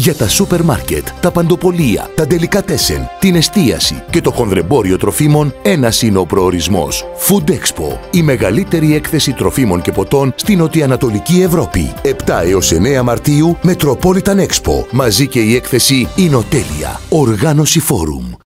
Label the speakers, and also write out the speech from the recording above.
Speaker 1: Για τα σούπερ μάρκετ, τα παντοπολία, τα ντελικατέσεν, την εστίαση και το χονδρεμπόριο τροφίμων, ένας είναι ο προορισμός. Food Expo, η μεγαλύτερη έκθεση τροφίμων και ποτών στην νοτιοανατολική Ευρώπη. 7 έως 9 Μαρτίου, Metropolitan Expo. Μαζί και η έκθεση Ινοτέλεια. Οργάνωση Φόρουμ.